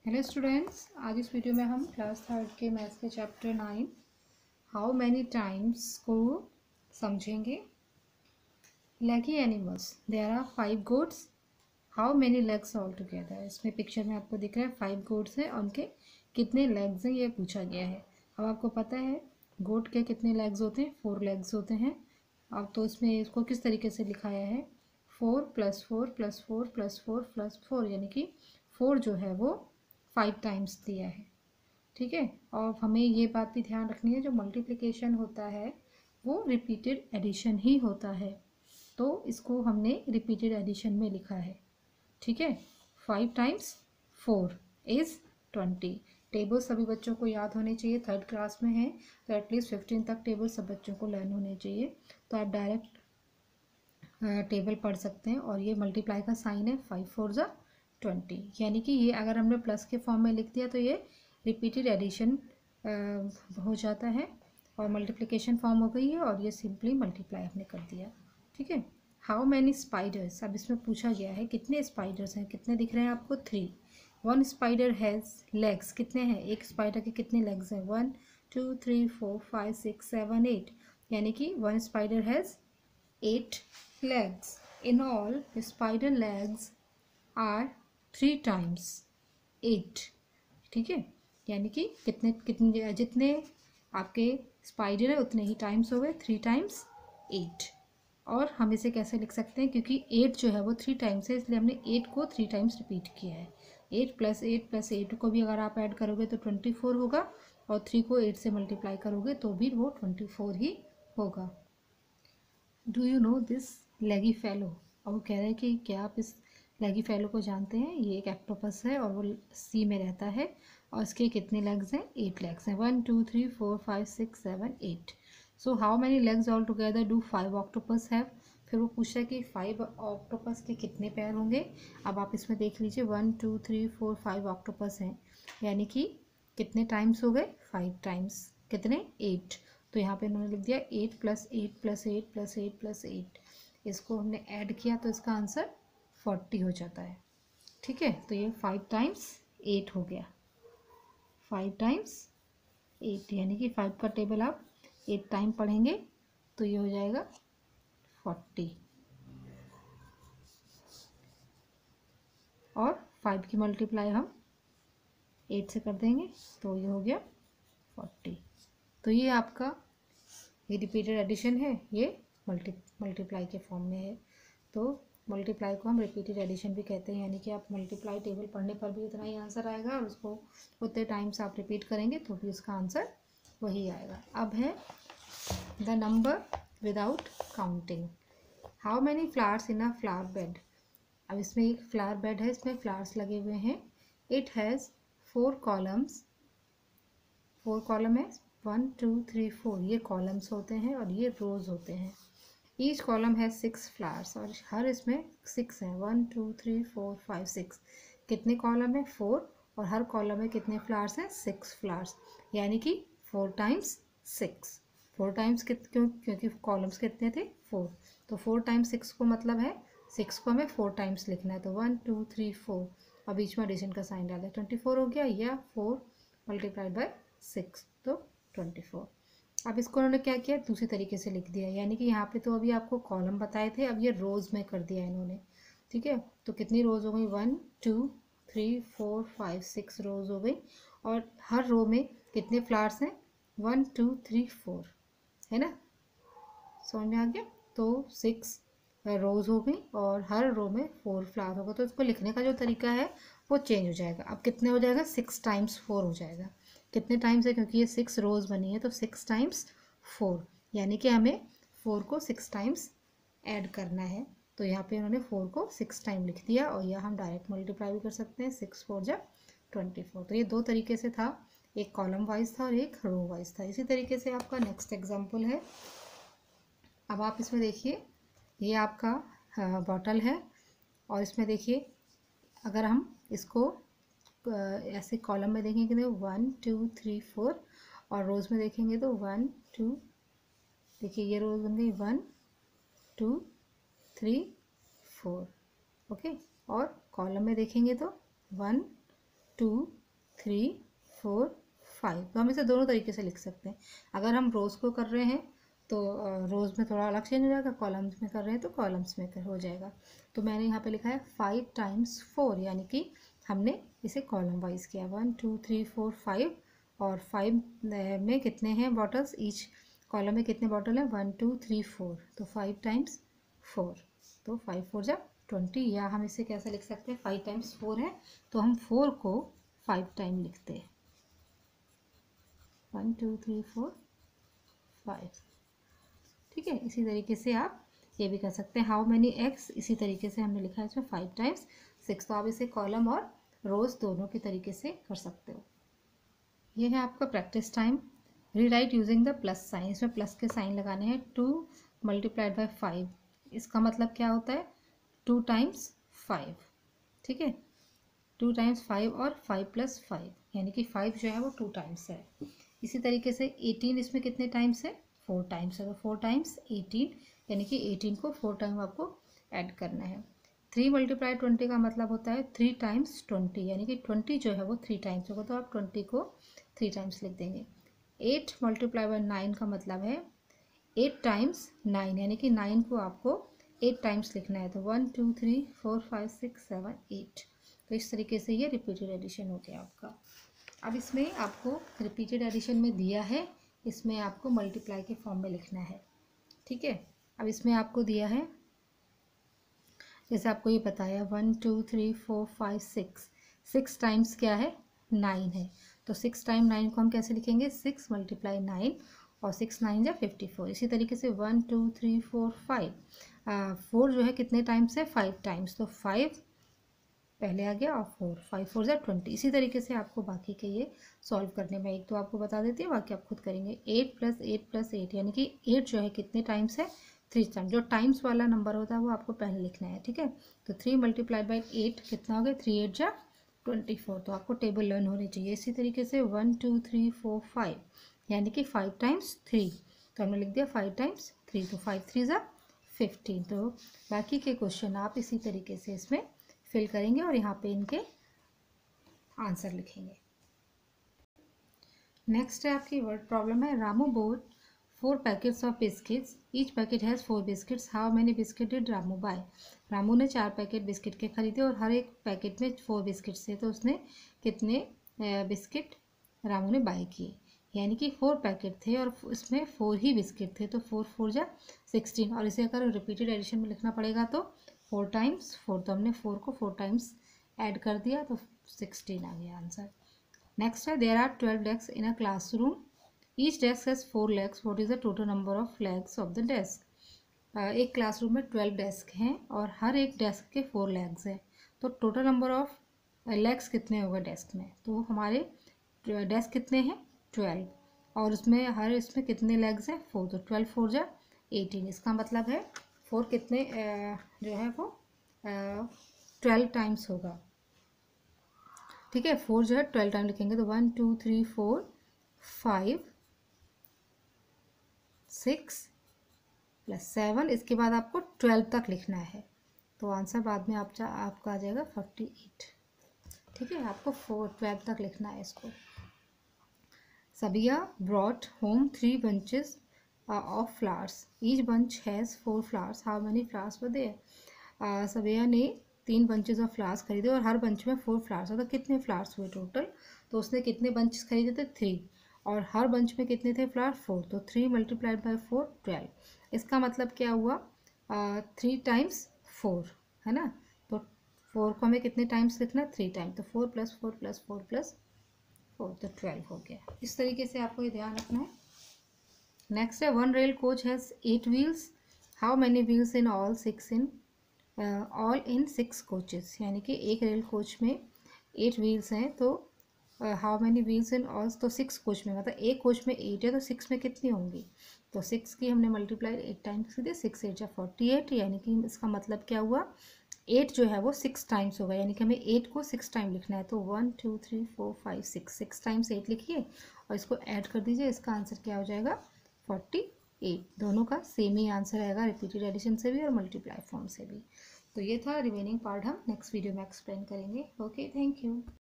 Hello students, आज इस video में हम क्लास थर्ड के मैथ्स के चैप्टर 9 हाउ मैनी टाइम्स को समझेंगे। Leggy animals, there are 5 goats, how many legs all together. इसमें पिक्चर में आपको दिख रहा है 5 गोट्स हैं, उनके कितने लेग्स हैं ये पूछा गया है। अब आपको पता है गोट के कितने लेग्स होते हैं, 4 लेग्स होते हैं। अब तो इसमें इसको किस तरीके से लिखाया है, 4 + 4 + 4 + 4 + 4, यानी कि 4 जो है वो 5 टाइम्स दिया है। ठीक है, और हमें ये बात भी ध्यान रखनी है, जो मल्टीप्लिकेशन होता है वो रिपीटेड एडिशन ही होता है, तो इसको हमने रिपीटेड एडिशन में लिखा है। ठीक है, 5 टाइम्स 4 इज़ 20। टेबल सभी बच्चों को याद होने चाहिए, थर्ड क्लास में है तो एटलीस्ट 15 तक टेबल सब बच्चों को लर्न होने चाहिए। तो आप डायरेक्ट टेबल पढ़ सकते हैं। और ये मल्टीप्लाई का साइन है, 5 4 ज़ा 20, यानी कि ये अगर हमने प्लस के फॉर्म में लिख दिया तो ये रिपीटेड एडिशन हो जाता है, और मल्टीप्लिकेशन फॉर्म हो गई है, और ये सिंपली मल्टीप्लाई हमने कर दिया। ठीक है, हाउ मैनी स्पाइडर्स, अब इसमें पूछा गया है कितने स्पाइडर्स हैं। कितने दिख रहे हैं आपको, 3। 1 स्पाइडर हैज़ लेग्स, कितने हैं, एक स्पाइडर के कितने लेग्स हैं, 1 2 3 4 5 6 7 8, यानी कि 1 spider has 8 legs. In all, spider legs are 3 times 8. ठीक है, यानी कि कितने कितने जितने आपके स्पाइडर है उतने ही टाइम्स हो गए, 3 टाइम्स 8। और हम इसे कैसे लिख सकते हैं, क्योंकि 8 जो है वो 3 टाइम्स है, इसलिए हमने 8 को 3 टाइम्स रिपीट किया है। 8 + 8 + 8 को भी अगर आप ऐड करोगे तो 24 होगा, और 3 को 8 से मल्टीप्लाई करोगे तो भी वो 24 ही होगा। Do you know this leggy fellow, और वो कह रहे हैं कि क्या आप इस लेगी फेलो को जानते हैं। ये एक एक्टोपस है और वो सी में रहता है, और इसके कितने लेग्स हैं, 8 लेग्स हैं, 1 2 3 4 5 6 7 8। So how many legs all together do 5 octopus have. फिर वो पूछा है कि 5 ऑक्टोपस के कितने पैर होंगे। अब आप इसमें देख लीजिए 1 2 3 4 5 ऑक्टोपस हैं, यानी कि कितने टाइम्स हो गए, 5 टाइम्स कितने, 8। तो यहाँ पे उन्होंने लिख दिया 8 + 8 + 8 + 8 + 8। इसको हमने ऐड किया तो इसका आंसर 40 हो जाता है। ठीक है, तो ये 5 टाइम्स 8 हो गया, 5 टाइम्स 8, यानी कि 5 का टेबल आप 8 टाइम पढ़ेंगे तो ये हो जाएगा 40, और 5 की मल्टीप्लाई हम 8 से कर देंगे तो ये हो गया 40। तो ये आपका ये रिपीटेड एडिशन है, ये मल्टीप्लाई के फॉर्म में है। तो मल्टीप्लाई को हम रिपीटेड एडिशन भी कहते हैं, यानी कि आप मल्टीप्लाई टेबल पढ़ने पर भी उतना ही आंसर आएगा, और उसको उतने टाइम्स आप रिपीट करेंगे तो भी उसका आंसर वही आएगा। अब है the number without counting. How many flowers in a flower bed. अब इसमें एक फ्लावर बेड है, इसमें फ्लावर्स लगे हुए हैं। इट हैज़ 4 कॉलम्स, 4 कॉलम है, 1 2 3 4 ये कॉलम्स होते हैं, और ये रोज होते हैं। ईच कॉलम है 6 फ्लावर्स, और हर इसमें 6 हैं, 1 2 3 4 5 6। कितने कॉलम है, 4, और हर कॉलम में कितने फ्लावर्स हैं, 6 फ्लावर्स, यानी कि 4 टाइम्स 6। 4 टाइम्स क्यों, क्योंकि कॉलम्स कितने थे, 4। तो 4 टाइम्स 6 को मतलब है 6 को हमें 4 टाइम्स लिखना है, तो 1 2 3 4, और बीच में एडिशन का साइन डाला, 24 हो गया, या 4 × 6 तो 24। अब इसको उन्होंने क्या किया, दूसरी तरीके से लिख दिया, यानी कि यहाँ पे तो अभी आपको कॉलम बताए थे, अब ये रोज़ में कर दिया इन्होंने। ठीक है, तो कितनी रोज़ हो गई, 1 2 3 4 5 6 रोज़ हो गई, और हर रो में कितने फ्लावर्स हैं, 1 2 3 4, है ना, समझ में आ गया। तो 6 रोज़ हो गई, और हर रो में 4 फ्लावर होगा, तो इसको लिखने का जो तरीका है वो चेंज हो जाएगा। अब कितने हो जाएगा, 6 टाइम्स 4 हो जाएगा। कितने टाइम्स है, क्योंकि ये 6 रोज़ बनी है तो 6 टाइम्स 4, यानी कि हमें 4 को 6 टाइम्स ऐड करना है। तो यहाँ पे उन्होंने 4 को 6 टाइम लिख दिया, और यह हम डायरेक्ट मल्टीप्लाई भी कर सकते हैं, 6 4 जब 24। तो ये दो तरीके से था, एक कॉलम वाइज था और एक रो वाइज था। इसी तरीके से आपका नेक्स्ट एग्जाम्पल है। अब आप इसमें देखिए, ये आपका बॉटल है, और इसमें देखिए अगर हम इसको ऐसे कॉलम में देखेंगे तो 1 2 3 4, और रोज़ में देखेंगे तो 1 2, देखिए ये रोज़ बन गई 1 2 3 4, ओके। और कॉलम में देखेंगे तो 1 2 3 4 5। तो हम इसे दोनों तरीके से लिख सकते हैं। अगर हम रोज़ को कर रहे हैं तो रोज़ में थोड़ा अलग चेंज हो जाएगा, कॉलम्स में कर रहे हैं तो कॉलम्स में हो जाएगा। तो मैंने यहाँ पे लिखा है 5 टाइम्स 4, यानी कि हमने इसे कॉलम वाइज किया। 1 2 3 4 5, और 5 में कितने हैं बॉटल्स, ईच कॉलम में कितने बॉटल हैं, 1 2 3 4, तो 5 टाइम्स 4, तो 5 4 जा 20। या हम इसे कैसे लिख सकते हैं, 5 टाइम्स 4 है तो हम 4 को 5 टाइम लिखते हैं, 1 2 3 4 5। ठीक है, इसी तरीके से आप ये भी कर सकते हैं। हाउ मैनी एग्स, इसी तरीके से हमने लिखा है इसमें 5 टाइम्स 6। तो आप इसे कॉलम और रोज दोनों के तरीके से कर सकते हो। ये है आपका practice time. Rewrite using the plus sign, इसमें प्लस के साइन लगाने हैं। 2 मल्टीप्लाइड बाय 5, इसका मतलब क्या होता है, 2 टाइम्स 5। ठीक है, 2 टाइम्स 5 और 5 प्लस 5, यानी कि 5 जो है वो 2 टाइम्स है। इसी तरीके से 18 इसमें कितने टाइम्स है, 4 टाइम्स है, तो 4 टाइम्स 18, यानी कि 18 को 4 टाइम आपको ऐड करना है। 3 मल्टीप्लाई 20 का मतलब होता है 3 टाइम्स 20, यानी कि 20 जो है वो 3 टाइम्स होगा, तो आप 20 को 3 टाइम्स लिख देंगे। 8 मल्टीप्लाई बाय 9 का मतलब है 8 टाइम्स 9, यानी कि 9 को आपको 8 टाइम्स लिखना है, तो 1 2 3 4 5 6 7 8। तो इस तरीके से ये रिपीटेड एडिशन हो गया आपका। अब इसमें आपको रिपीटेड एडिशन में दिया है, इसमें आपको मल्टीप्लाई के फॉर्म में लिखना है। ठीक है, अब इसमें आपको दिया है, जैसे आपको ये बताया 1 2 3 4 5 6, 6 टाइम्स क्या है, 9 है, तो 6 टाइम 9 को हम कैसे लिखेंगे, 6 मल्टीप्लाई 9, और 6 9 जा 54। इसी तरीके से 1 2 3 4 5, 4 जो है कितने टाइम्स है, 5 टाइम्स, तो 5 पहले आ गया और 4, 5 4 जा 20। इसी तरीके से आपको बाकी के ये सॉल्व करने में, एक तो आपको बता देती है, बाकी आप खुद करेंगे। 8 प्लस 8 प्लस 8, यानी कि 8 जो है कितने टाइम्स है, 3 टाइम्स। जो टाइम्स वाला नंबर होता है वो आपको पहले लिखना है। ठीक है, तो 3 मल्टीप्लाइड बाई 8 कितना हो गया, 3 8 जा 24। तो आपको टेबल लर्न होनी चाहिए। इसी तरीके से 1 2 3 4 5, यानी कि 5 टाइम्स 3, तो हमने लिख दिया 5 टाइम्स 3, तो 5 3 जा 15। तो बाकी के क्वेश्चन आप इसी तरीके से इसमें फिल करेंगे और यहाँ पे इनके आंसर लिखेंगे। नेक्स्ट है आपकी वर्ड प्रॉब्लम है, Ramu bought 4 packets of biscuits, each packet has 4 biscuits, how many biscuit did Ramu buy. Ramu ने 4 पैकेट बिस्किट के खरीदे और हर एक पैकेट में 4 बिस्किट्स थे, तो उसने कितने बिस्किट रामू ने बाय किए, यानी कि 4 पैकेट थे और इसमें 4 ही बिस्किट थे, तो 4 4 जा 16। और इसे अगर रिपीटेड एडिशन में लिखना पड़ेगा तो 4 टाइम्स 4, तो हमने 4 को 4 टाइम्स ऐड कर दिया, तो 16 आ गया आंसर। नेक्स्ट है, there are 12 desk in a classroom, each desk has 4 legs, what is the total number of legs of the desk. एक क्लासरूम में 12 डेस्क हैं और हर एक डेस्क के 4 लेग्स हैं, तो टोटल नंबर ऑफ लेग्स कितने होगा डेस्क में, तो हमारे डेस्क कितने हैं, 12, और उसमें हर इसमें कितने लेग्स हैं, 4, तो 12 4 जा 18। इसका मतलब है 4 कितने जो है वो 12 टाइम्स होगा। ठीक है, 4 जो है 12 टाइम लिखेंगे, तो 1 2 3 4 5 6 प्लस 7, इसके बाद आपको 12 तक लिखना है, तो आंसर बाद में आपका आ जाएगा 48। ठीक है, आपको 12 तक लिखना है इसको। Sabiya brought home 3 bunches of flowers. Each bunch has 4 flowers. How many flowers were there? सबिया ने 3 bunches of flowers खरीदे और हर bunch में 4 flowers, तो कितने flowers हुए टोटल, तो उसने कितने bunches खरीदे थे, 3, और हर bunch में कितने थे फ्लावर, 4, तो 3 मल्टीप्लाइड बाई 4 12। इसका मतलब क्या हुआ, 3 टाइम्स 4 है ना, तो 4 को हमें कितने टाइम्स लिखना है, 3 टाइम, तो 4 प्लस 4 प्लस 4 प्लस 4, तो 12 हो गया। इस तरीके से आपको ये ध्यान रखना है। नेक्स्ट है, 1 rail coach has 8 wheels, how many wheels in all 6 in all in 6 coaches, यानी कि एक रेल कोच में 8 व्हील्स हैं, तो how many wheels in all, तो 6 कोच में, मतलब एक कोच में 8 है तो 6 में कितनी होंगी, तो 6 की हमने मल्टीप्लाई 8 टाइम्स की, 6 8 जा 48, यानी कि इसका मतलब क्या हुआ, 8 जो है वो 6 टाइम्स होगा, यानी कि हमें 8 को 6 टाइम लिखना है, तो 1 2 3 4 5 6 टाइम्स 8 लिखिए और इसको ऐड कर दीजिए, इसका आंसर क्या हो जाएगा 48। दोनों का सेम ही आंसर आएगा, रिपीटेड एडिशन से भी और मल्टीप्लाई फॉर्म से भी। तो ये था, रिमेनिंग पार्ट हम नेक्स्ट वीडियो में एक्सप्लेन करेंगे। Okay, thank you.